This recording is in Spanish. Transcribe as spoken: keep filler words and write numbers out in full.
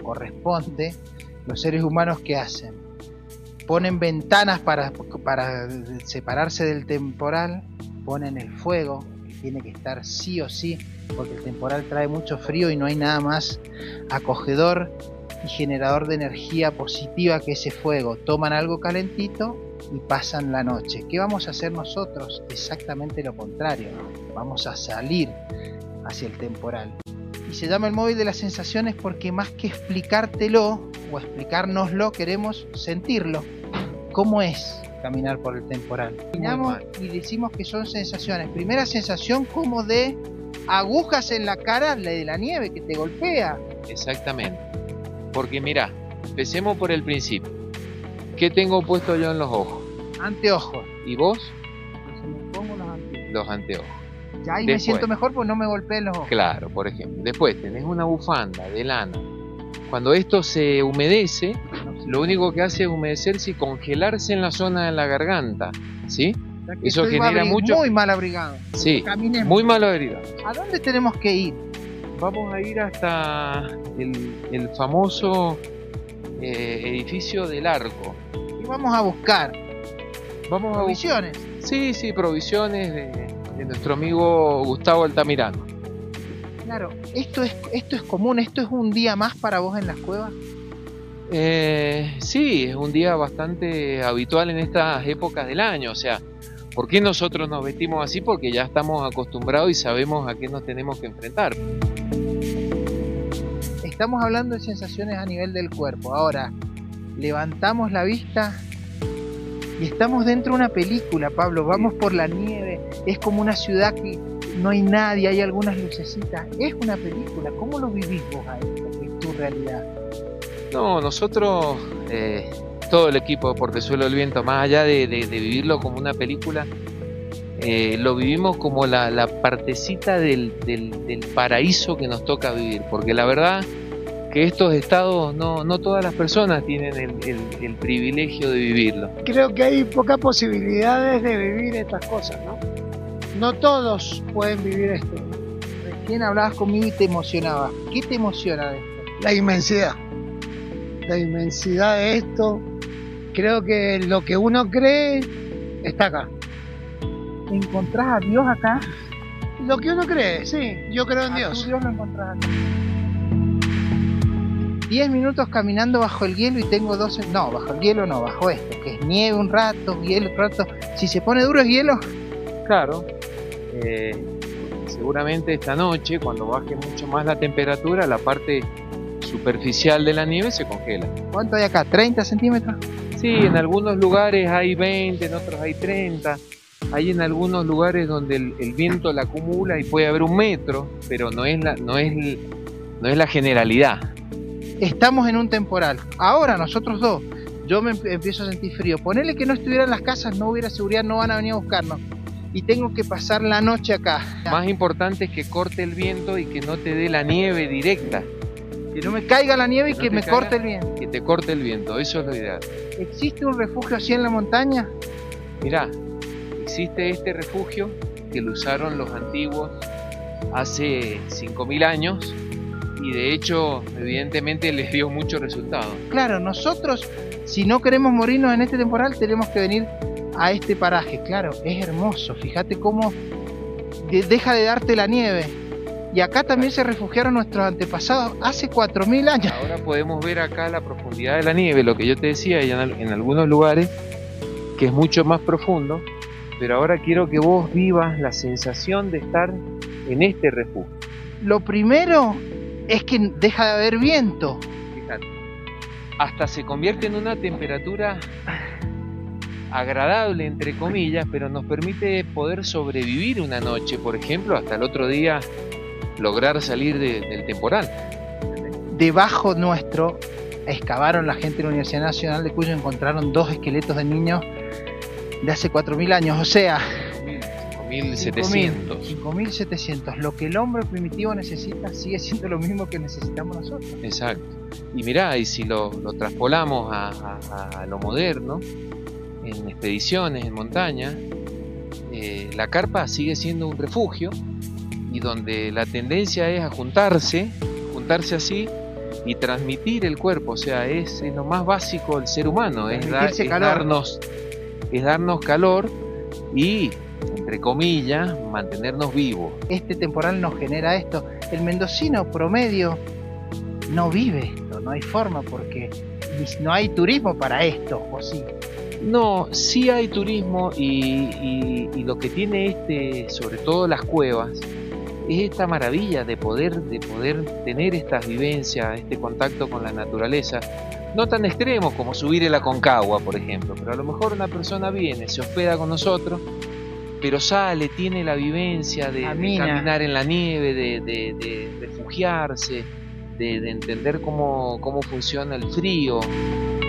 corresponde, los seres humanos, ¿qué hacen? Ponen ventanas para, para separarse del temporal, ponen el fuego, que tiene que estar sí o sí, porque el temporal trae mucho frío y no hay nada más acogedor y generador de energía positiva que ese fuego. Toman algo calentito y pasan la noche. ¿Qué vamos a hacer nosotros? Exactamente lo contrario. Vamos a salir hacia el temporal. Y se llama el móvil de las sensaciones porque más que explicártelo o explicárnoslo, queremos sentirlo. ¿Cómo es caminar por el temporal? Caminamos y decimos que son sensaciones. Primera sensación como de agujas en la cara de la nieve que te golpea. Exactamente. Porque mirá, empecemos por el principio. ¿Qué tengo puesto yo en los ojos? Anteojos. ¿Y vos? Entonces me pongo los anteojos. Los anteojos. Ya ahí Después, me siento mejor porque no me golpeen los ojos. Claro, por ejemplo. Después tenés una bufanda de lana. Cuando esto se humedece, lo único que hace es humedecerse y congelarse en la zona de la garganta, ¿sí? O sea que Eso estoy genera mucho... muy mal abrigado. Sí, Caminemos. muy mal abrigado. ¿A dónde tenemos que ir? Vamos a ir hasta el, el famoso eh, edificio del Arco. Y vamos a buscar Vamos provisiones. a buscar... Sí, sí, provisiones de, de nuestro amigo Gustavo Altamirano. Claro, esto es, esto es común, esto es un día más para vos en las cuevas. Eh, sí, es un día bastante habitual en estas épocas del año. O sea, ¿por qué nosotros nos vestimos así? Porque ya estamos acostumbrados y sabemos a qué nos tenemos que enfrentar. Estamos hablando de sensaciones a nivel del cuerpo. Ahora, levantamos la vista y estamos dentro de una película, Pablo. Vamos por la nieve, es como una ciudad que no hay nadie, hay algunas lucecitas. Es una película. ¿Cómo lo vivís vos a esto, que es tu realidad? No, nosotros, eh, todo el equipo de Portezuelo del Viento, más allá de, de, de vivirlo como una película, eh, lo vivimos como la, la partecita del, del, del paraíso que nos toca vivir, porque la verdad que estos estados, no, no todas las personas tienen el, el, el privilegio de vivirlo. Creo que hay pocas posibilidades de vivir estas cosas, ¿no? No todos pueden vivir esto. Recién hablabas conmigo y te emocionabas. ¿Qué te emociona de esto? La inmensidad. La inmensidad de esto. Creo que lo que uno cree está acá. ¿Encontrás a Dios acá? Lo que uno cree, sí. Yo creo en A Dios. tu Dios lo encontrás acá. diez minutos caminando bajo el hielo y tengo doce... No, bajo el hielo no, bajo esto, que es nieve un rato, hielo un rato. Si se pone duro es hielo. Claro, eh, seguramente esta noche, cuando baje mucho más la temperatura, la parte superficial de la nieve se congela. ¿Cuánto hay acá? ¿treinta centímetros? Sí, en algunos lugares hay veinte, en otros hay treinta. Hay en algunos lugares donde el, el viento la acumula y puede haber un metro, pero no es la, no es, no es la generalidad. Estamos en un temporal. Ahora nosotros dos, yo me empiezo a sentir frío. Ponele que no estuvieran las casas, no hubiera seguridad, no van a venir a buscarnos. Y tengo que pasar la noche acá. Más importante es que corte el viento y que no te dé la nieve directa. Que no me caiga la nieve y no que me caiga, corte el viento. Que te corte el viento, eso es lo ideal. ¿Existe un refugio así en la montaña? Mirá, existe este refugio que lo usaron los antiguos hace cinco mil años y de hecho evidentemente les dio mucho resultado. Claro, nosotros si no queremos morirnos en este temporal tenemos que venir a este paraje. Claro, es hermoso, fíjate cómo de- deja de darte la nieve. Y acá también se refugiaron nuestros antepasados hace cuatro mil años. Ahora podemos ver acá la profundidad de la nieve, lo que yo te decía, y en, al- en algunos lugares que es mucho más profundo, pero ahora quiero que vos vivas la sensación de estar en este refugio. Lo primero es que deja de haber viento. Fíjate, hasta se convierte en una temperatura agradable, entre comillas, pero nos permite poder sobrevivir una noche, por ejemplo, hasta el otro día lograr salir de, del temporal. Debajo nuestro excavaron la gente de la Universidad Nacional de Cuyo, encontraron dos esqueletos de niños de hace cuatro mil años, o sea, cinco mil setecientos. cinco mil setecientos. Lo que el hombre primitivo necesita sigue siendo lo mismo que necesitamos nosotros. Exacto. Y mirá, y si lo, lo traspolamos a, a, a lo moderno, en expediciones, en montaña, eh, la carpa sigue siendo un refugio y donde la tendencia es a juntarse, juntarse así y transmitir el cuerpo, o sea, es, es lo más básico del ser humano, es, da- Transmitirse es calor. darnos, es darnos calor y, entre comillas, mantenernos vivos. Este temporal nos genera esto. El mendocino promedio no vive esto, no hay forma porque ni- no hay turismo para esto, o sí. No, sí hay turismo y, y- y lo que tiene este, sobre todo las cuevas, es esta maravilla de poder, de poder tener estas vivencias, este contacto con la naturaleza, no tan extremos como subir el Aconcagua, por ejemplo, pero a lo mejor una persona viene, se hospeda con nosotros, pero sale, tiene la vivencia de, de Camina. caminar en la nieve, de, de- de refugiarse, de, de entender cómo, cómo funciona el frío.